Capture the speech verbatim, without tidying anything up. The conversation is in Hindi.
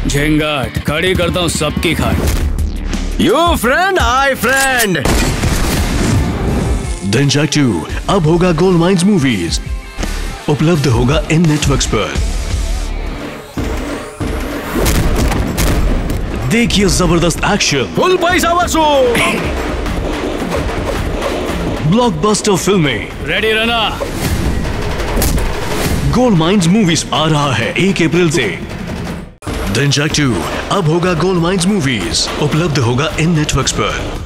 झिंगाट खड़ी करता हूँ सबकी खाट। You friend I friend. Dhinchak two अब होगा गोल्डमाइंस मूवीज। उपलब्ध होगा इन नेटवर्क्स पर। देखिए जबरदस्त एक्शन, फुल पैसा वसूल, ब्लॉकबस्टर फिल्में। रेडी रहना। गोल्डमाइंस मूवीज आ रहा है एक अप्रैल से। धिंचाक टू अब होगा गोल्डमाइंस मूवीज। उपलब्ध होगा इन नेटवर्क्स पर।